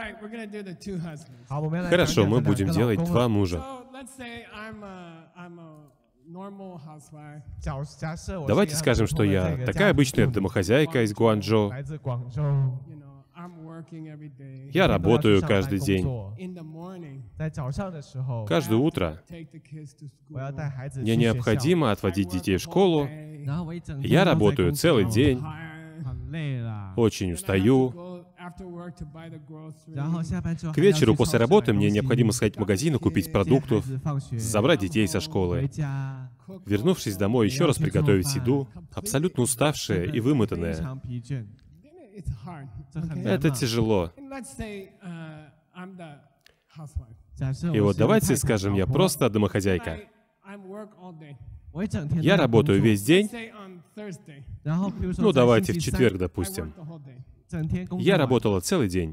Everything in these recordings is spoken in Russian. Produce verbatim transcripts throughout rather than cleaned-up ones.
Хорошо, мы будем делать два мужа. Давайте скажем, что я такая обычная домохозяйка из Гуанчжоу. Я работаю каждый день. Каждое утро мне необходимо отводить детей в школу. Я работаю целый день. Очень устаю. К вечеру после работы мне необходимо сходить в магазин и купить продуктов, забрать детей со школы. Вернувшись домой, еще раз приготовить еду, абсолютно уставшая и вымотанная. Это тяжело. И вот давайте скажем, я просто домохозяйка. Я работаю весь день. Ну, давайте в четверг, допустим. Я работала целый день.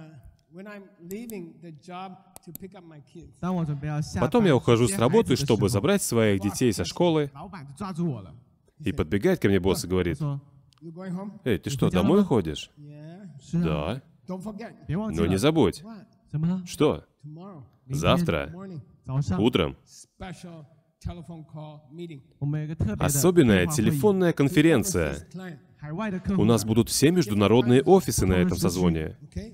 Потом я ухожу с работы, чтобы забрать своих детей со школы. И подбегает ко мне босс и говорит: «Эй, ты что, домой ходишь?» «Да». «Ну не забудь». «Что?» «Завтра. Утром. Особенная телефонная конференция. У нас будут все международные офисы на этом созвоне.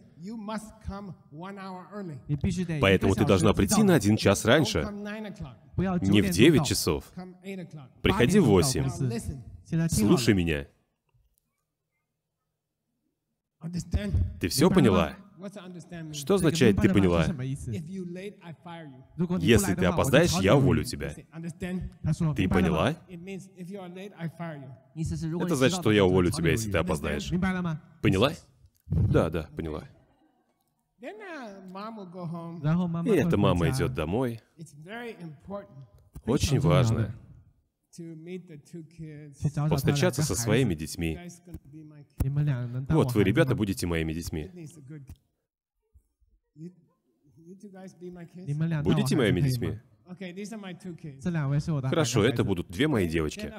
Поэтому ты должна прийти на один час раньше. Не в девять часов. Приходи в восемь. Слушай меня. Ты все поняла?» Что означает «ты поняла»? Если ты опоздаешь, я уволю тебя. Ты поняла? Это значит, что я уволю тебя, если ты опоздаешь. Поняла? Да, да, поняла. И эта мама идет домой. Очень важно повстречаться со своими детьми. Вот, вы, ребята, будете моими детьми. Будете моими детьми? Хорошо, это будут две мои девочки.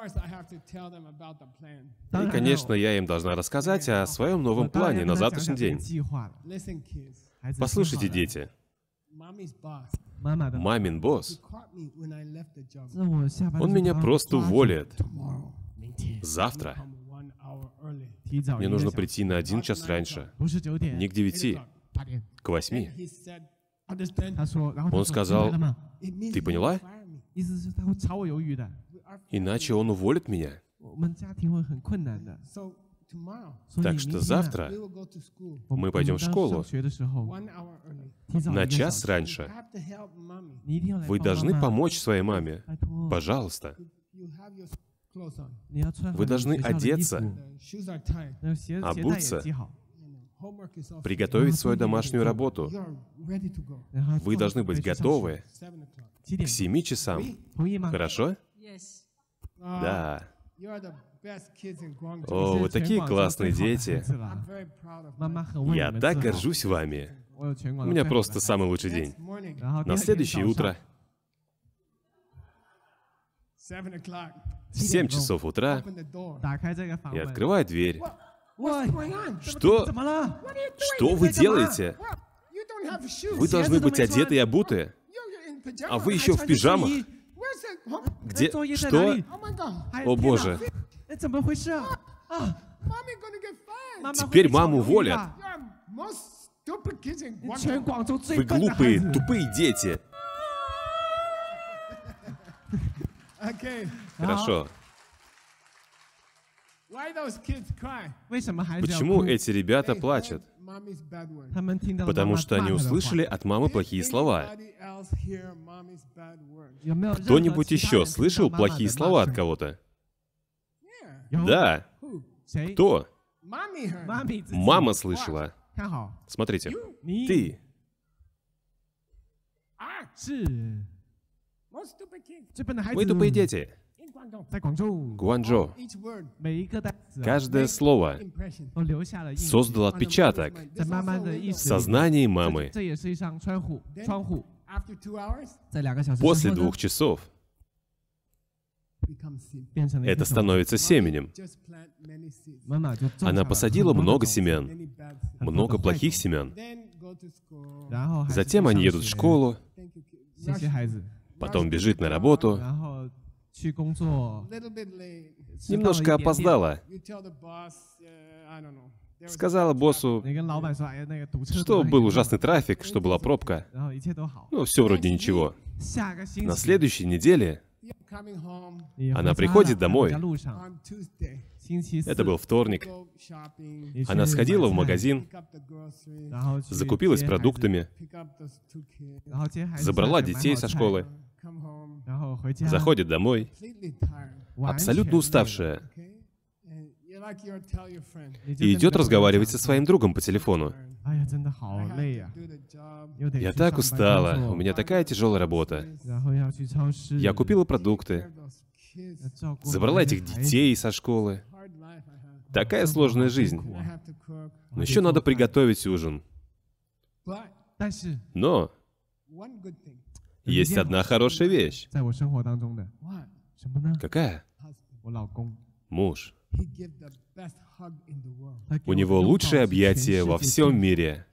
И, конечно, я им должна рассказать о своем новом плане на завтрашний день. Послушайте, дети. Мамин босс, он меня просто уволит. Завтра. Мне нужно прийти на один час раньше. Не к девяти, к восьми. Он сказал: «Ты поняла? Иначе он уволит меня». Так что завтра мы пойдем в школу на час раньше. Вы должны помочь своей маме. Пожалуйста. Вы должны одеться, обуться, приготовить свою домашнюю работу. Вы должны быть готовы к семи часам. Хорошо? Да. О, вы такие классные дети. Я так горжусь вами. У меня просто самый лучший день. На следующее утро, в семь часов утра, я открываю дверь. Что? Что вы делаете? Вы должны быть одеты и обуты. А вы еще в пижамах. Где? Что? О, Боже. Теперь маму уволят. Вы глупые, тупые дети. Хорошо. Почему эти ребята плачут? Потому что они услышали от мамы плохие слова. Кто-нибудь еще слышал плохие слова от кого-то? Да. Кто? Мама слышала. Смотрите. Ты. Вы тупые дети. Гуанчжоу. Каждое слово создало отпечаток в сознании мамы. После двух часов это становится семенем. Она посадила много семян, много плохих семян. Затем они едут в школу, потом бежит на работу. Немножко опоздала. Сказала боссу, что был ужасный трафик, что была пробка. Ну, все вроде ничего. На следующей неделе она приходит домой. Это был вторник. Она сходила в магазин, закупилась продуктами, забрала детей со школы, заходит домой, абсолютно уставшая, и идет разговаривать со своим другом по телефону. Я так устала, у меня такая тяжелая работа. Я купила продукты, забрала этих детей со школы. Такая сложная жизнь. Но еще надо приготовить ужин. Но есть одна хорошая вещь. Какая? Муж. У него лучшее объятие во всем мире.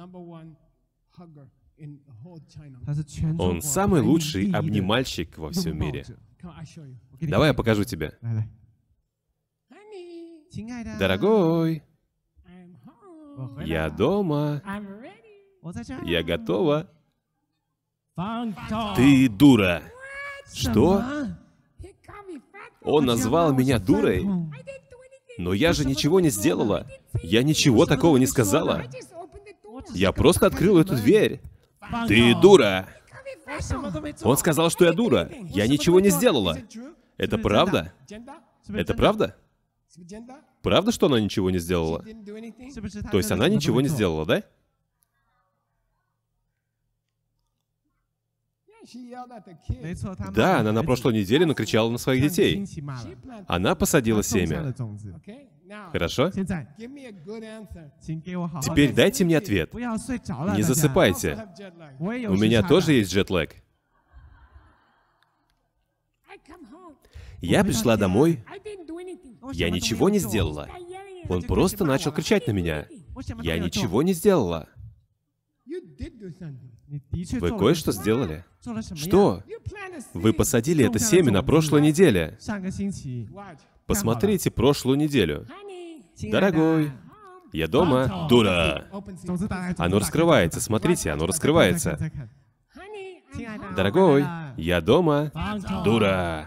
Он самый лучший обнимальщик во всем мире. Давай я покажу тебе. Дорогой, я дома. Я готова. Ты дура. Что? Он назвал меня дурой? Но я же ничего не сделала. Я ничего такого не сказала. Я просто открыл эту дверь. Ты дура. Он сказал, что я дура. Я ничего не сделала. Это правда? Это правда? Правда, что она ничего не сделала? То есть она ничего не сделала, да? Да, она на прошлой неделе накричала на своих детей. Она посадила семя. Хорошо? Теперь дайте мне ответ. Не засыпайте. У меня тоже есть джетлэг. Я пришла домой. Я ничего не сделала. Он просто начал кричать на меня. Я ничего не сделала. Вы кое-что сделали? Что? Вы посадили это семя на прошлой неделе. Посмотрите прошлую неделю. Дорогой, я дома. Дура. Оно раскрывается. Смотрите, оно раскрывается. Дорогой, я дома. Дура.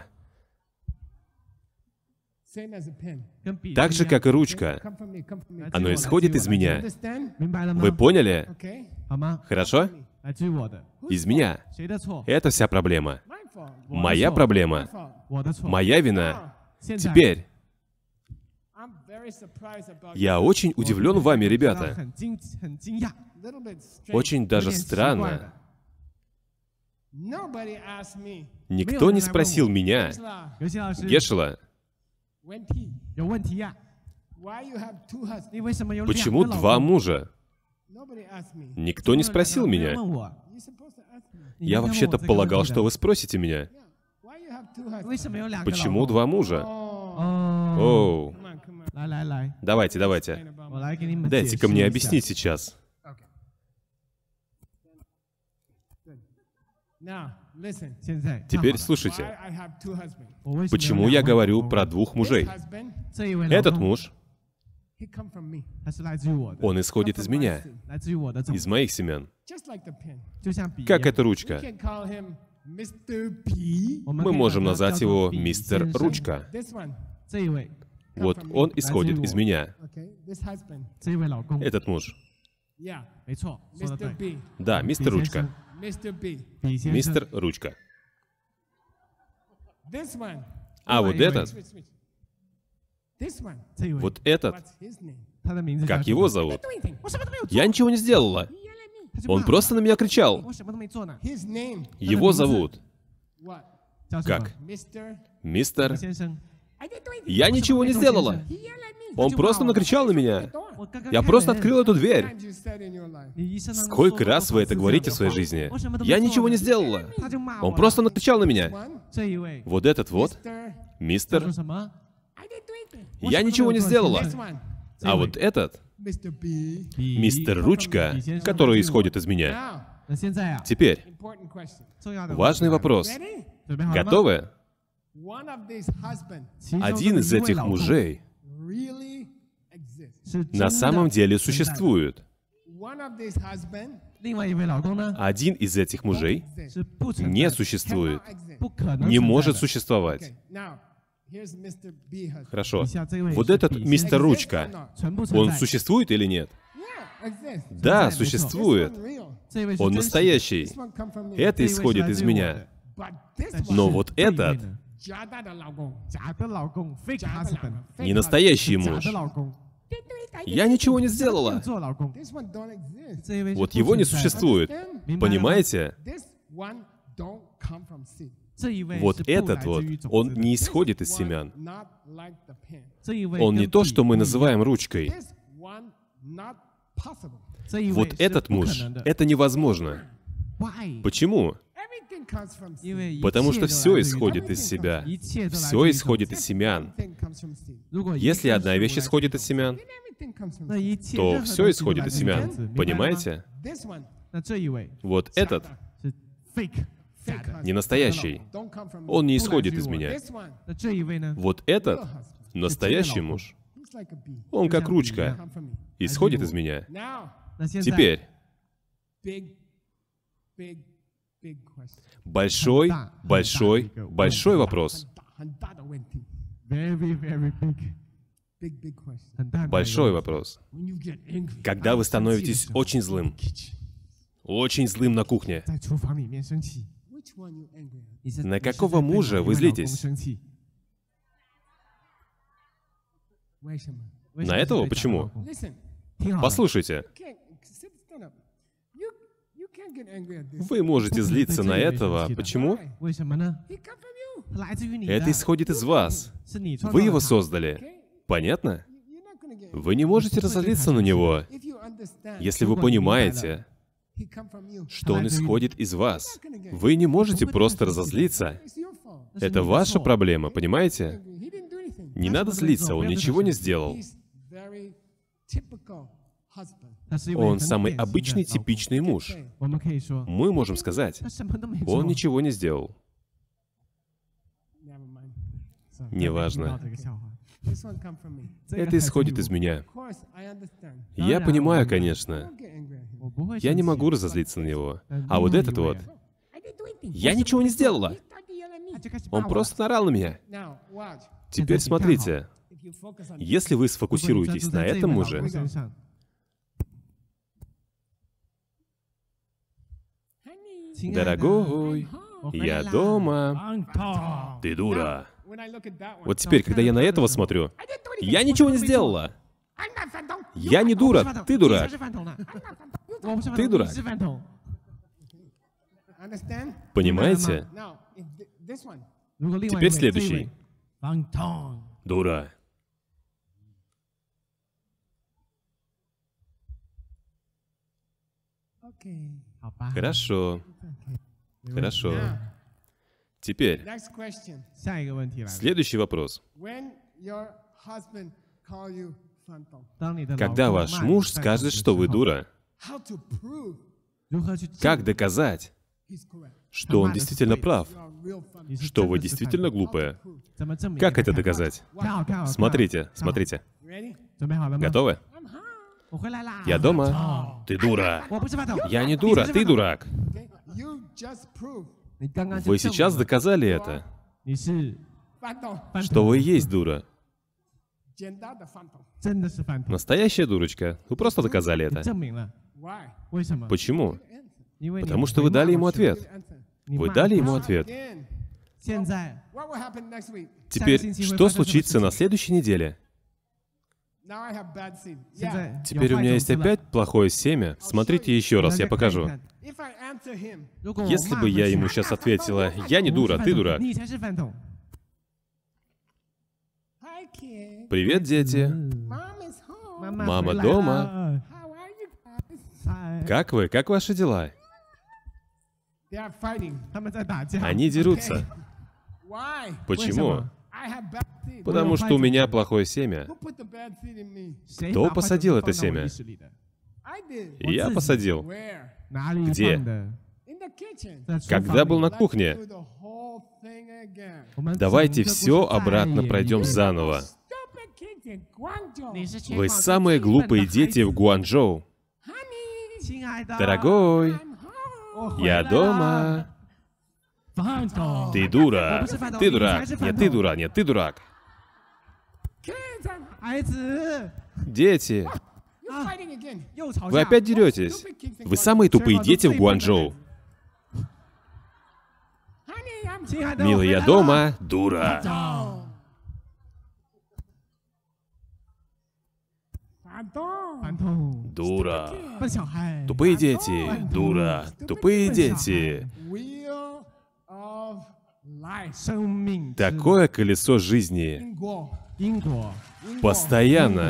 Так же, как и ручка. Оно исходит из меня. Вы поняли? Хорошо? Из меня. Это вся проблема. Моя проблема. Моя вина. Теперь. Я очень удивлен вами, ребята. Очень даже странно. Никто не спросил меня. Гешела, почему два мужа? Никто не спросил меня. Я вообще-то полагал, что вы спросите меня. Почему два мужа? Оу. Давайте, давайте. Дайте-ка мне объяснить сейчас. Теперь слушайте. Почему я говорю про двух мужей? Этот муж, он исходит из меня, из моих семян. Как эта ручка? Мы можем назвать его мистер Ручка. Вот он исходит из меня. Этот муж. Да, мистер Ручка. Мистер Ручка. А вот этот, вот этот, как его зовут? Я ничего не сделала. Он просто на меня кричал. Его зовут... Как? Мистер... Я ничего не сделала. Он просто накричал на меня. Я просто открыл эту дверь. Сколько раз вы это говорите в своей жизни? Я ничего не сделала. Он просто накричал на меня. Вот этот вот, мистер... Я ничего не сделала. А вот этот... Мистер Ручка, который исходит из меня. Теперь, важный вопрос. Готовы? Один из этих мужей на самом деле существует. Один из этих мужей не существует, не может существовать. Хорошо. Вот этот мистер Ручка, он существует или нет? Да, существует. Он настоящий. Это исходит из меня. Но вот этот не настоящий муж. Я ничего не сделала. Вот его не существует. Понимаете? Вот этот вот, он не исходит из семян. Он не то, что мы называем ручкой. Вот этот муж, это невозможно. Почему? Потому что все исходит из себя. Все исходит из семян. Если одна вещь исходит из семян, то все исходит из семян. Понимаете? Вот этот не настоящий. Он не исходит из меня. Вот этот настоящий муж. Он как ручка. Исходит из меня. Теперь. Большой, большой, большой вопрос. Большой вопрос. Когда вы становитесь очень злым, очень злым на кухне, на какого мужа вы злитесь? На этого? Почему? Послушайте. Вы можете злиться на этого. Почему? Это исходит из вас. Вы его создали. Понятно? Вы не можете разозлиться на него, если вы понимаете, что он исходит из вас. Вы не можете просто разозлиться. Это ваша проблема, понимаете? Не надо злиться, он ничего не сделал. Он самый обычный, типичный муж. Мы можем сказать, он ничего не сделал. Неважно. Это исходит из меня. Я понимаю, конечно. Я не могу разозлиться на него. А вот этот вот... Я ничего не сделала. Он просто наорал на меня. Теперь смотрите. Если вы сфокусируетесь на этом муже... Дорогой, я дома. Ты дура. Вот теперь, когда я на этого смотрю, я ничего не сделала. Я не дура, ты дурак. Ты дурак. Понимаете? Теперь следующий. Дура. Хорошо. Хорошо. Теперь, следующий вопрос. Когда ваш муж скажет, что вы дура, как доказать, что он действительно прав, что вы действительно глупая? Как это доказать? Смотрите, смотрите. Готовы? Я дома. Ты дура. Я не дура, ты дурак. Вы сейчас доказали это, что вы и есть дура. Настоящая дурочка. Вы просто доказали это. Почему? Потому что вы дали ему ответ. Вы дали ему ответ. Теперь, что случится на следующей неделе? Теперь у меня есть опять плохое семя. Смотрите еще раз, я покажу. Если бы я ему сейчас ответила, я не дура, ты дурак. Привет, дети. Мама дома. Как вы? Как ваши дела? Они дерутся. Почему? Потому что у меня плохое семя. Кто посадил это семя? Я посадил. Где? Когда был на кухне. Давайте все обратно пройдем заново. Вы самые глупые дети в Гуанчжоу. Дорогой, я дома. Ты дура. Ты дурак. Нет, ты дура. Нет, ты дурак. Дети. Вы опять деретесь. Вы самые тупые дети в Гуанчжоу. Милый, я дома. Дура. Дура. Тупые дети. Дура. Тупые дети. Такое колесо жизни. Постоянно.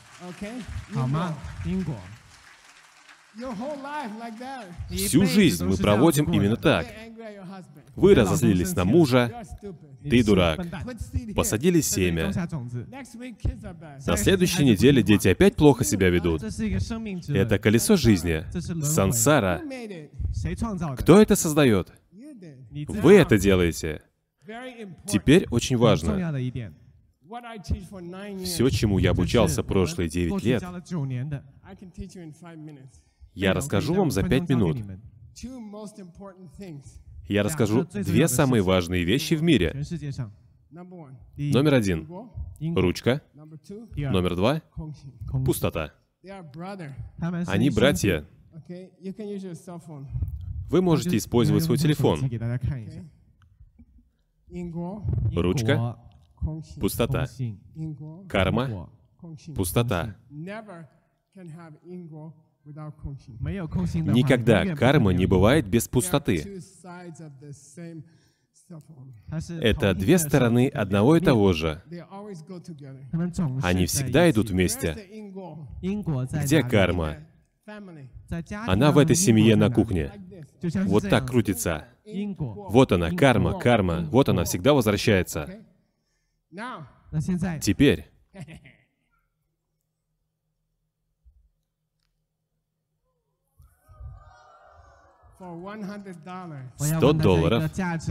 Всю жизнь мы проводим именно так. Вы разозлились на мужа, ты дурак. Посадили семя. На следующей неделе дети опять плохо себя ведут. Это колесо жизни. Сансара. Кто это создает? Вы это делаете. Теперь очень важно. Все, чему я обучался прошлые девять лет, я расскажу вам за пять минут. Я расскажу две самые важные вещи в мире. Номер один — ручка. Номер два — пустота. Они братья. Вы можете использовать свой телефон. Ручка. Пустота. Карма. Пустота. Никогда карма не бывает без пустоты. Это две стороны одного и того же. Они всегда идут вместе. Где карма? Она в этой семье на кухне. Вот так крутится. Вот она, карма, карма. Вот она всегда возвращается. Теперь. Сто долларов.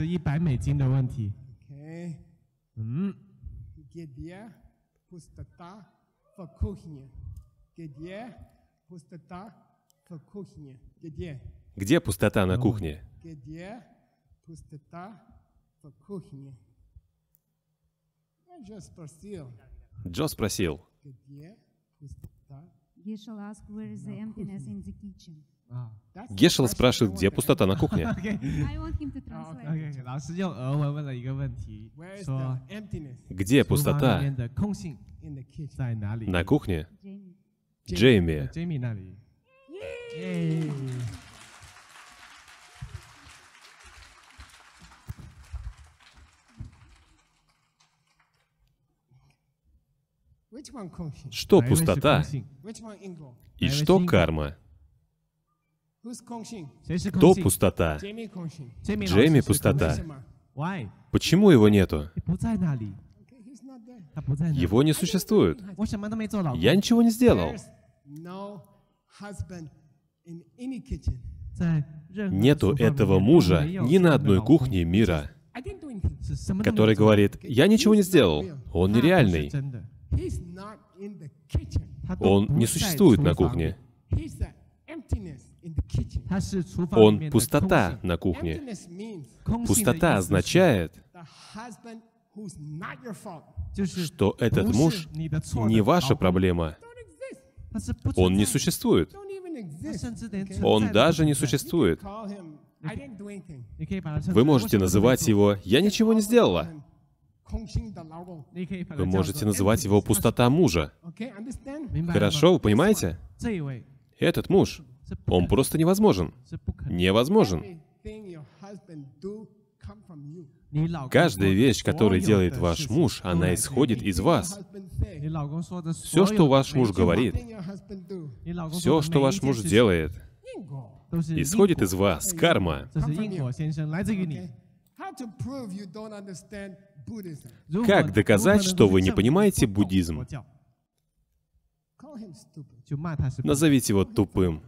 Где пустота на кухне? Джо спросил. Гешел спрашивает, где пустота на кухне. Где пустота? На кухне? Джейми. Что пустота? И что карма? Кто пустота? Джейми пустота. Почему его нету? Его не существует. Я ничего не сделал. Нету этого мужа ни на одной кухне мира, который говорит, я ничего не сделал. Он нереальный. Он не существует на кухне. Он пустота на кухне. Пустота означает, что этот муж не ваша проблема. Он не существует. Он даже не существует. Вы можете называть его «я ничего не сделала». Вы можете называть его «пустота мужа». Хорошо, вы понимаете? Этот муж, он просто невозможен. Невозможен. Каждая вещь, которую делает ваш муж, она исходит из вас. Все, что ваш муж говорит, все, что ваш муж делает, исходит из вас. Карма. Как доказать, что вы не понимаете буддизм? Назовите его тупым.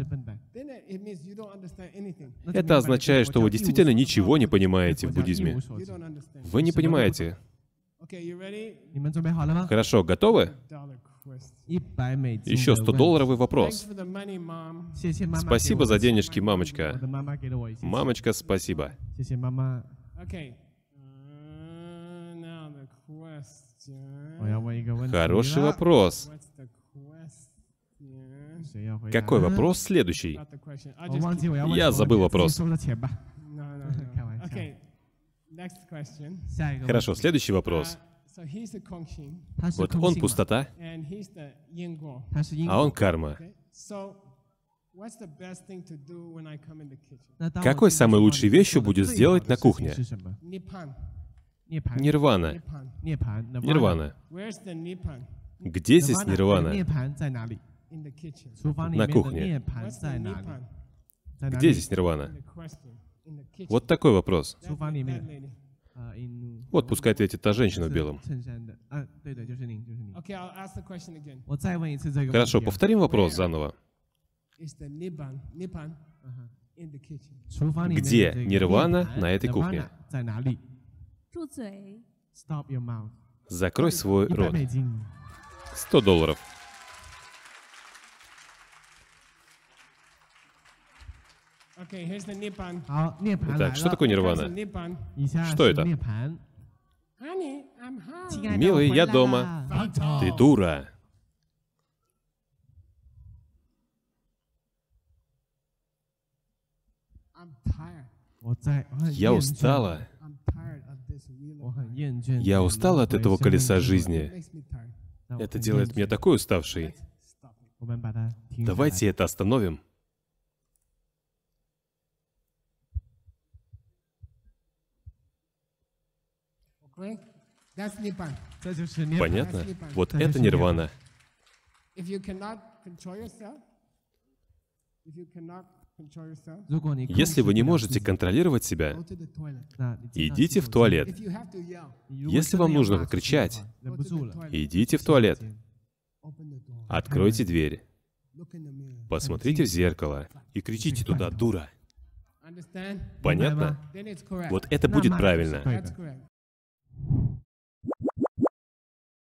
Это означает, что вы действительно ничего не понимаете в буддизме. Вы не понимаете. Хорошо, готовы? Еще сто-долларовый вопрос. Спасибо за денежки, мамочка. Мамочка, спасибо. Хороший вопрос. Какой вопрос следующий? Я забыл вопрос. Хорошо, следующий вопрос. Вот он пустота, а он карма. Какой самой лучшей вещью будет сделать на кухне? Нирвана. Нирвана. Где здесь нирвана? На кухне. Где здесь нирвана? Вот такой вопрос. Вот пускай ответит та женщина в белом. Хорошо, повторим вопрос заново. Где нирвана на этой кухне? Закрой свой рот. Сто долларов. Итак, что такое нирвана? Что это? Милый, я дома. Ты дура. Я устала. Я устала от этого колеса жизни. Это делает меня такой уставшей. Давайте это остановим. Понятно? Вот это нирвана. Если вы не можете контролировать себя, идите в туалет. Если вам нужно кричать, идите в туалет. Откройте дверь. Посмотрите в зеркало и кричите туда: «Дура». Понятно? Вот это будет правильно.